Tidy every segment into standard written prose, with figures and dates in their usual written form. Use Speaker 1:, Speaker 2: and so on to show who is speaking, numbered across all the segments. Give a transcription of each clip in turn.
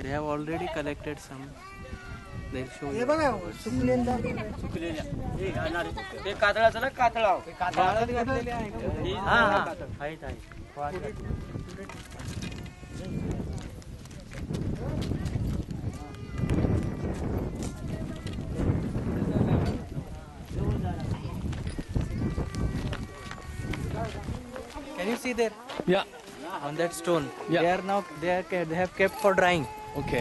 Speaker 1: They have already collected some. They'll show
Speaker 2: हे
Speaker 1: you.
Speaker 2: बघा सुकलेला
Speaker 3: सुकलेल्या हे घालणारे ते कातळाचं ना कातळा
Speaker 1: वाळत घातलेले आहे का?
Speaker 3: हा हा आहेत आहेत
Speaker 1: Can you see there
Speaker 4: Yeah.
Speaker 1: on that stone?
Speaker 4: Yeah.
Speaker 1: They have kept for drying.
Speaker 4: Okay.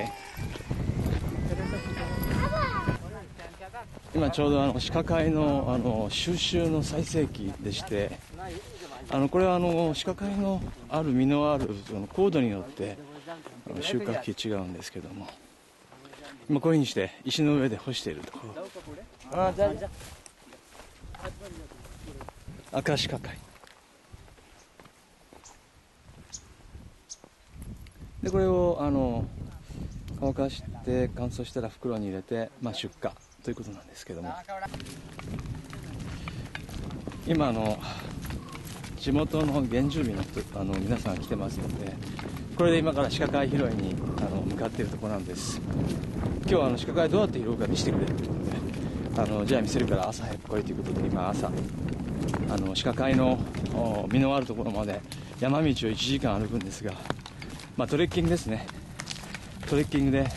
Speaker 4: 今ちょうど鹿飼いの収集の最盛期でして、これは鹿飼いのある実のある高度によって収穫期違うんですけども、今こういうふうにして石の上で干しているところ。赤鹿飼いで、これを乾かして乾燥したら袋に入れて、出荷ということなんですけども、今地元の原住民の人皆さんが来てますので、これで今から鹿飼い拾いに向かっているところなんです。今日は鹿飼いどうやって拾うか見せてくれるということで、じゃあ見せるから朝早く来いということで、今朝鹿飼いの実のあるところまで山道を1時間歩くんですが、トレッキングですね。トレッキングで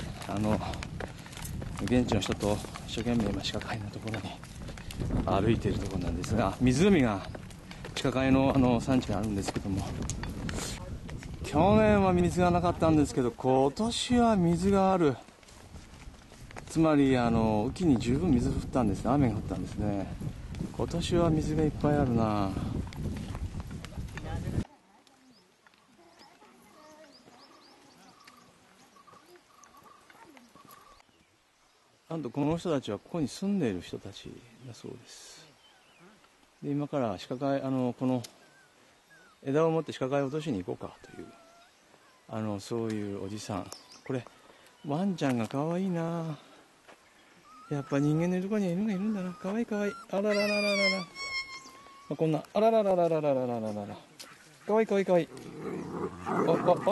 Speaker 4: 現地の人と一生懸命今鹿飼いのところに歩いているところなんですが、湖が鹿飼いの産地にあるんですけども、去年は水がなかったんですけど、今年は水がある。つまり雨季に十分水降ったんですね。雨が降ったんですね。今年は水がいっぱいあるな。なんとこの人たちはここに住んでいる人たちだそうです。で、今から鹿飼いこの枝を持って鹿飼いを落としに行こうかというそういうおじさん。これワンちゃんがかわいいな。やっぱ人間のいるところには犬がいるんだな。かわいいかわいい。あらららららら。こんなあらららららららららら。かわいいかわいいかわいい。あ。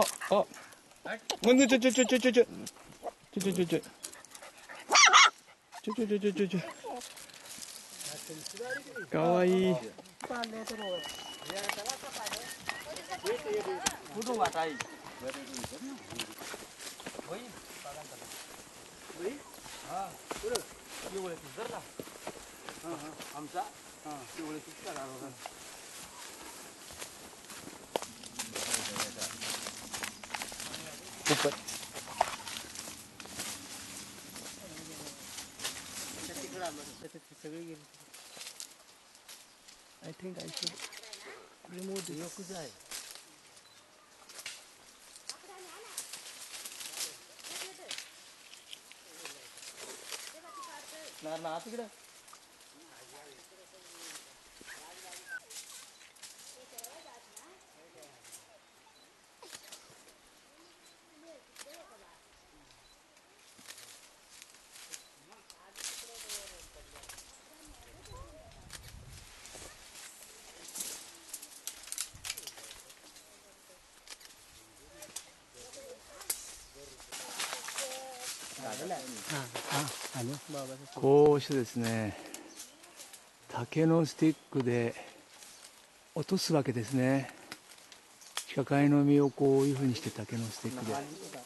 Speaker 4: ちょちょちょちょちょちょ。ちょちょちょちょ。かわいい。I think I should remove this.こうしてですね、竹のスティックで落とすわけですね。鹿飼いの実をこういうふうにして竹のスティックで。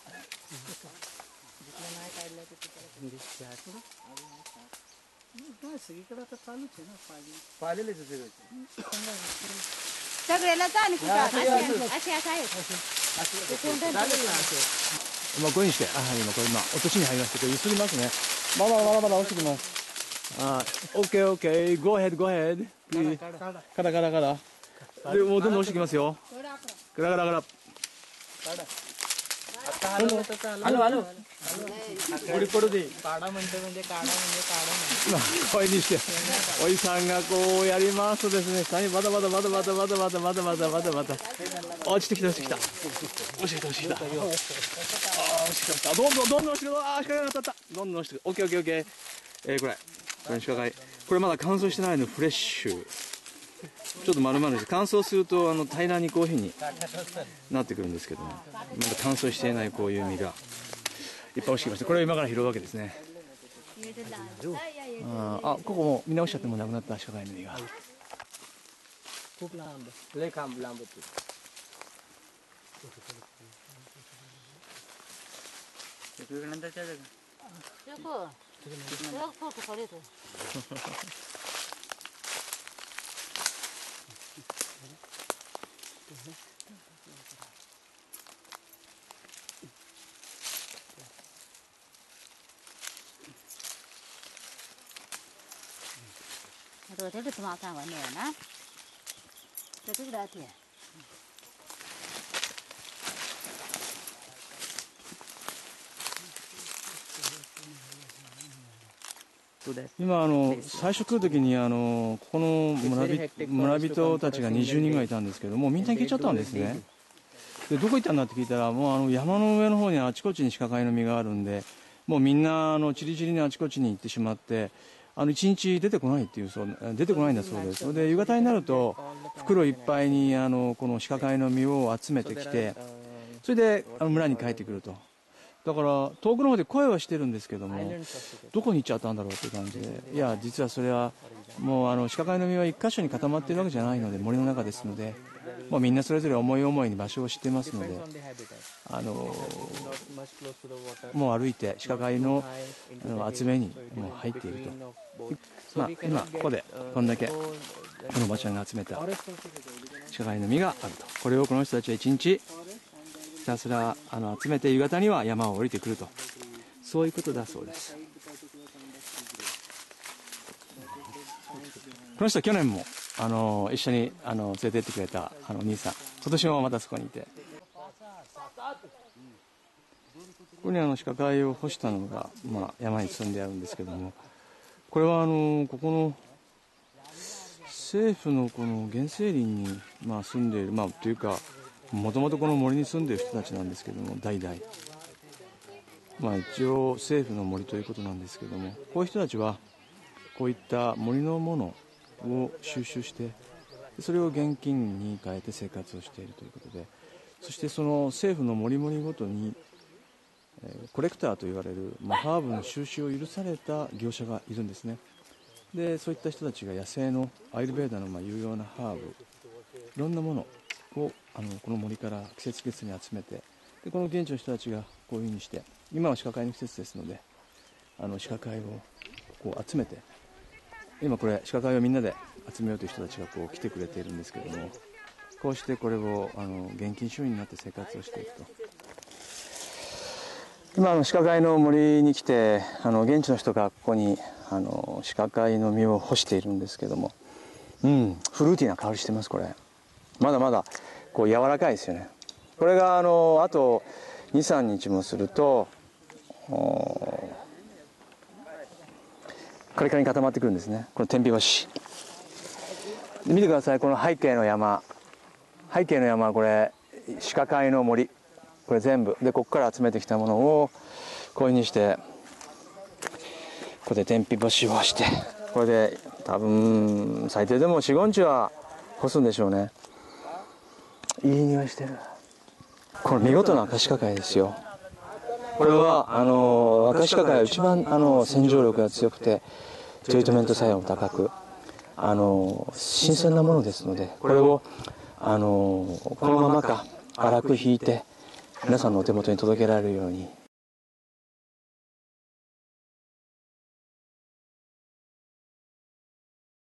Speaker 4: こういうふうにして、今これ落としに入りまして、これ揺すりますね。まだ落ちてきます。OK。Go ahead。カラ。で、もうどんどん落ちてきますよ。カラ。こういうふうにして、おじさんがこうやりますとですね、下にまだ。落ちてきた。落ちてきた。どんどん落ちてる。鹿が当たった。どんどん落ちてる。OK。これ鹿飼い。これまだ乾燥してないの、フレッシュ。ちょっと丸々して、乾燥すると平らにこういうふうになってくるんですけども、まだ乾燥していないこういう実がいっぱい落ちてきました。これを今から拾うわけですね。あ、ここもみんな落ちちゃってもなくなった鹿貝の実が。
Speaker 3: खूप लांब लय लांब होती. नंतरच्या जागा
Speaker 2: rồi thế được mà sang vào nè nè thế tức là thì
Speaker 4: 今最初来る時にここの村人たちが20人ぐらいいたんですけども、みんな消えちゃったんですね。でどこ行ったんだって聞いたら、もう山の上の方にあちこちに鹿貝の実があるんで、もうみんなチリチリにあちこちに行ってしまって、一日出てこないっていう出てこないんだそうです。それで夕方になると袋いっぱいにこの鹿貝の実を集めてきて、それで村に帰ってくると。だから遠くの方で声はしてるんですけども、どこに行っちゃったんだろうっていう感じで、いや実はそれはもう鹿貝の実は一箇所に固まっているわけじゃないので、森の中ですので、もうみんなそれぞれ思い思いに場所を知ってますので、もう歩いて鹿貝の集めにもう入っていると。今ここでこんだけこのおばちゃんが集めた鹿貝の実があると。これをこの人たちは一日ひたすら集めて、夕方には山を降りてくると、そういうことだそうです。この人は去年も一緒に連れてってくれたお兄さん、今年もまたそこにいて、ここに鹿貝を干したのが、山に積んであるんですけども、これはここの政府のこの原生林に住んでいる、というかもともとこの森に住んでいる人たちなんですけども、代々一応政府の森ということなんですけども、こういう人たちはこういった森のものを収集して、それを現金に変えて生活をしているということで、そしてその政府の森々ごとにコレクターと言われる、ハーブの収集を許された業者がいるんですね。でそういった人たちが野生のアイルベーダの有用なハーブ、いろんなものをこの森から季節季節に集めて、でこの現地の人たちがこういうふうにして、今は鹿貝の季節ですので鹿貝をこう集めて、今これ鹿貝をみんなで集めようという人たちがこう来てくれているんですけれども、こうしてこれを現金収入になって生活をしていくと。今鹿貝の森に来て現地の人がここに鹿貝の実を干しているんですけども、フルーティーな香りしてます。これまだまだこう柔らかいですよね。これがあと 2,3 日もするとカリカリに固まってくるんですね。この天日干し見てください。この背景の山、これ鹿貝の森、これ全部でここから集めてきたものをこういうふうにしてここで天日干しをして、これで多分最低でも 4,5 日は干すんでしょうね。いい匂いしてる。この見事なアカシカ貝ですよ。これはアカシカ貝は一番洗浄力が強くてトリートメント作用も高く新鮮なものですので、これをこのままか粗くひいて皆さんのお手元に届けられるように